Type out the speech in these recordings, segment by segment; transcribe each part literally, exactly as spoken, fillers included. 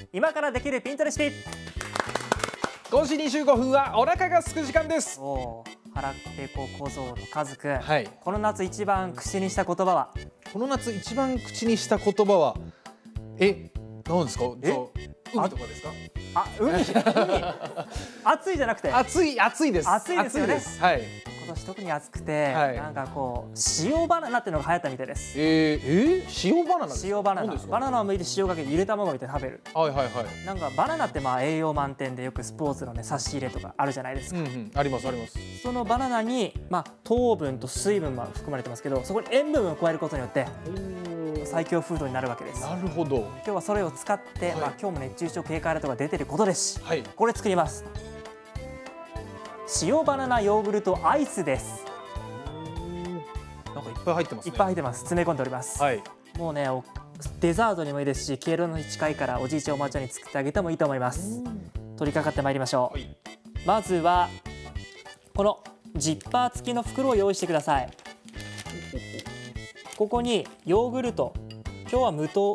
今からできるピントレシピ。 ごじにじゅうごふんはお腹が空く時間です。 おー、腹ペコ小僧のカズくん、 はい。 この夏一番口にした言葉は？ この夏一番口にした言葉は、え、なんですか？ え海とかですか？ あ、海海暑いじゃなくて暑い暑いです。 暑いですよね。 暑いはい。 今年特に暑くて、 はいなんかこう塩バナナっていうのが流行ったみたいです。 えー、えー、塩バナナですか？ 塩バナナ何ですか？ バナナを剥いて塩かけてゆで卵みたいに食べる。 はいはいはい。 なんかバナナってまあ栄養満点でよくスポーツのね差し入れとかあるじゃないですか。 うんうん、ありますあります。 そのバナナにまあ糖分と水分も含まれてますけど、そこに塩分を加えることによって最強フードになるわけです。 なるほど。 今日はそれを使って、 はい、 まあ今日も熱中症警戒アラートが出てることですし、 はい、 これ作ります。塩バナナヨーグルトアイスです。 なんかいっぱい入ってますね。 いっぱい入ってます。詰め込んでおります。 はい。 もうね、デザートにもいいですし、敬老の日近いからおじいちゃんおばあちゃんに作ってあげてもいいと思います。取り掛かってまいりましょう。はい、まずはこのジッパー付きの袋を用意してください。ここにヨーグルト、今日は無糖、お、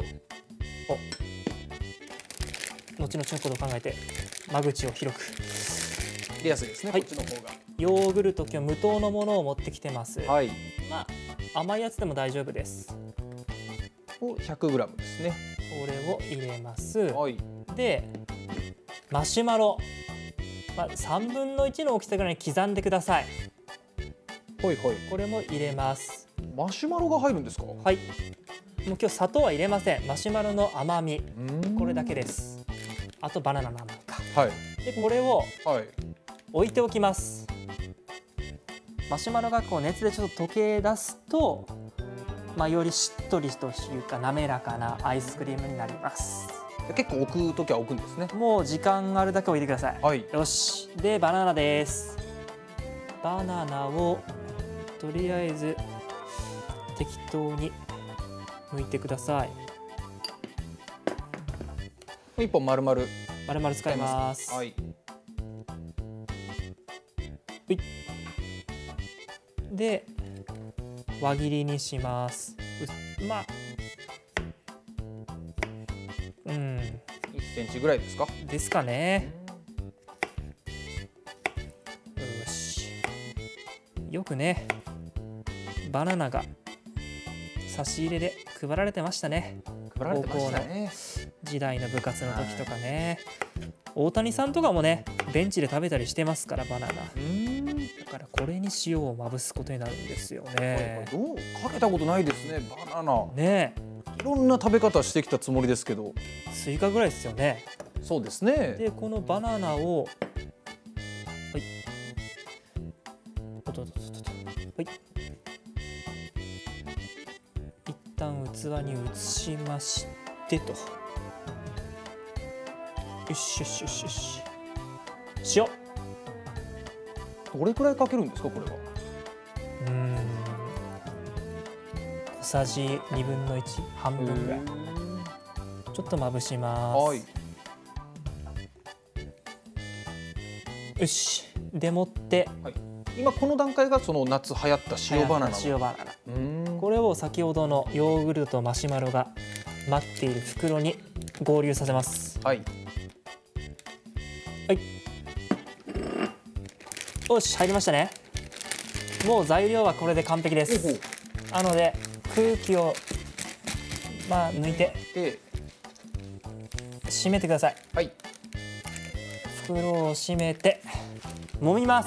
後々のことを考えて間口を広く入れやすいですね、はい、こっちの方が。 ヨーグルト、今日無糖のものを持ってきてます。 はい。 まあ甘いやつでも大丈夫です。 を ひゃくグラム ですね。 これを入れます。 はい。 でマシュマロ、まあ、さんぶんのいちの大きさぐらいに刻んでください。 はいはい。 これも入れます。 マシュマロが入るんですか？ はい。もう今日砂糖は入れません。マシュマロの甘み、これだけです。あとバナナの甘みか。 はい。 でこれをはい置いておきます。マシュマロがこう熱でちょっと溶け出すと、まあ、よりしっとりというか滑らかなアイスクリームになります。 結構置くときは置くんですね。 もう時間があるだけ置いてください。 はい。 よし。でバナナです。バナナをとりあえず適当に剥いてください。 一本丸々 丸々使います。 はい。 で輪切りにします。まあうんいっセンチぐらいですか？ ですかね。よし。よくねバナナが差し入れで配られてましたね。 配られてましたね。 時代の部活の時とかね。大谷さんとかもねベンチで食べたりしてますからバナナ。だからこれに塩をまぶすことになるんですよね。 どうかけたことないですね、バナナ。 ねいろんな食べ方してきたつもりですけど。 スイカぐらいですよね。 そうですね。 でこのバナナをはいおっとっとっとっとはい一旦器に移しましてと。よしよしよしよし。塩どれくらいかけるんですか、これは？ うーん小さじにぶんのいち、半分ぐらい。ちょっとまぶします。 はい。 よし。でもって、 はい、今この段階がその夏流行った塩バナナ。 塩バナナ。これを先ほどのヨーグルトとマシュマロが待っている袋に合流させます。 はい。 はい。よし、入りましたね。もう材料はこれで完璧です。なので空気をまあ抜いて閉めてください。 はい。 袋を閉めて揉みます。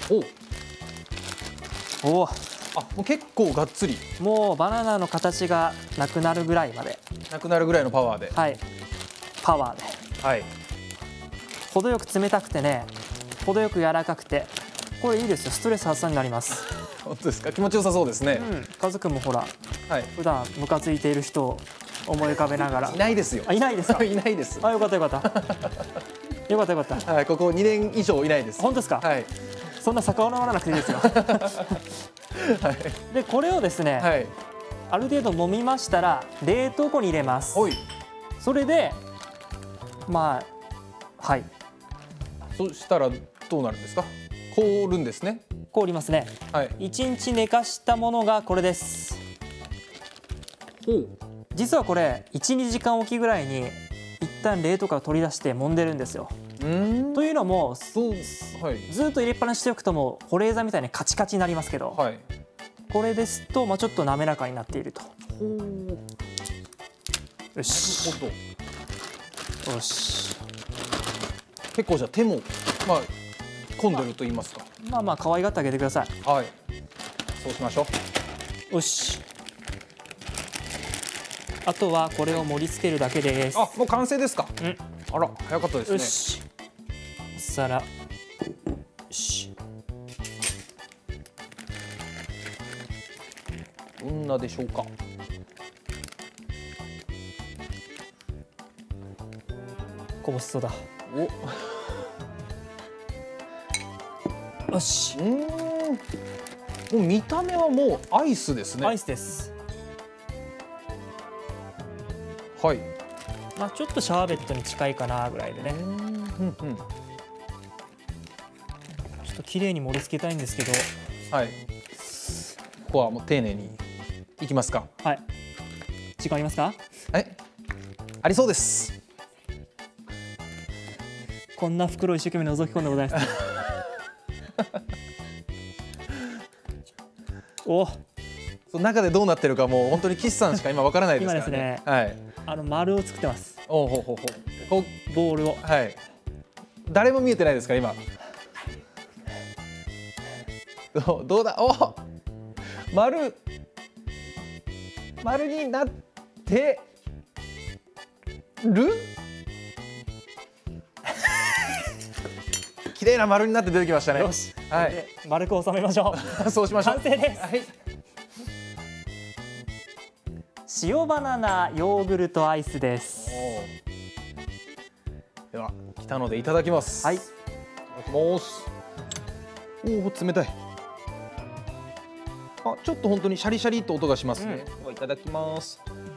おお。 あ、もう結構がっつり。 もうバナナの形がなくなるぐらいまで。 なくなるぐらいのパワーで。 はい。パワーで。 はい。 程よく冷たくてね、程よく柔らかくて、これいいですよ。ストレス発散になります。 本当ですか？気持ちよさそうですね。 うん。カズくんもほら、 はい、 普段ムカついている人を思い浮かべながら。 いないですよ。 あ、いないですか？ いないです。 あ、よかったよかった。よかったよかった。 はい、ここにねん以上いないです。 本当ですか？はい。そんな逆らわなくていいですよ。はい。でこれをですね、はい、ある程度揉みましたら冷凍庫に入れます。はい。それでまあはい。 そしたらどうなるんですか？凍るんですね。 凍りますね。はい。いちにち寝かしたものがこれです。ほう。実はこれいち、にじかんおきぐらいに一旦冷凍から取り出して揉んでるんですよ。 うんというのも、 そう、はい、 ずっと入れっぱなししておくともう保冷剤みたいにカチカチになりますけど、 はい、 これですと、まあ、ちょっと滑らかになっていると。よし。 なるほど。 よし。 結構じゃあ手もまあ込んでると言いますか。 まあまあ可愛がってあげてください。 はい。そうしましょう。よし。あとはこれを盛り付けるだけです。 あ、もう完成ですか。 うん。 あら、早かったですね。 よし。お皿。よし。 どんなでしょうか。 こぼしそうだ。 お。 よし。 うん。もう見た目はもうアイスですね。 アイスです。 はい。 まあちょっとシャーベットに近いかなぐらいでね。 うんうん。ちょっと綺麗に盛り付けたいんですけど。 はい。ここはもう丁寧にいきますか。 はい。時間ありますか。 はい。ありそうです。 こんな袋を一生懸命覗き込んでございます。お。 その中でどうなってるかもう本当に岸さんしか今わからないですからね。 今ですね。 はい。 あの丸を作ってます。 おうほうほうほう。こうボールを。 はい。誰も見えてないですか今。どうどうだ。お。丸。丸になってる。綺麗な丸になって出てきましたね。 よし。 はい。 丸く収めましょう。そうしましょう。 完成です。 はい。 塩バナナヨーグルトアイスです。 では来たのでいただきます。 はい。 いただきます。おお、冷たい。あ、ちょっと本当にシャリシャリと音がしますね。では、いただきます。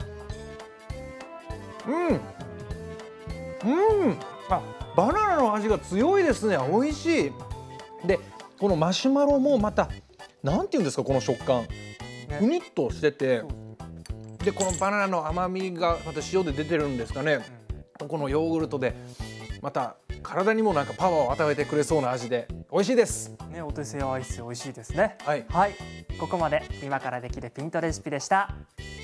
うん。うん。あ、バナナの味が強いですね。美味しい。で、このマシュマロもまた、なんていうんですか、この食感。ふにっとしてて。で、このバナナの甘みがまた塩で出てるんですかね。うん、このヨーグルトでまた体にもなんかパワーを与えてくれそうな味で美味しいです。 ね、お手製アイス美味しいですね。 はい。 はい。ここまで今からできるピントレシピでした。